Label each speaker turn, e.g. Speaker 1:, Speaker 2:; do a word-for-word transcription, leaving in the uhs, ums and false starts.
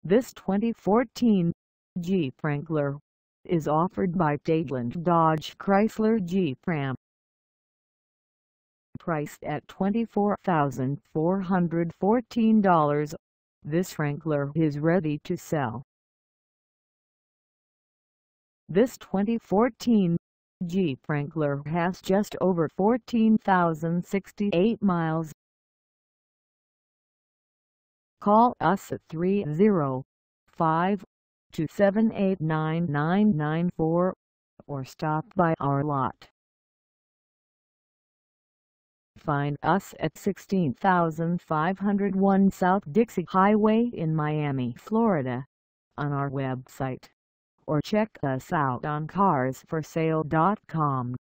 Speaker 1: This twenty fourteen Jeep Wrangler is offered by Dadeland Dodge Chrysler Jeep Ram. Priced at twenty-four thousand four hundred fourteen dollars, this Wrangler is ready to sell. This twenty fourteen Jeep Wrangler has just over fourteen thousand sixty-eight miles. Call us at three oh five, two seven eight, nine nine nine four or stop by our lot. Find us at sixteen thousand five hundred one South Dixie Highway in Miami, Florida, on our website, or check us out on cars for sale dot com.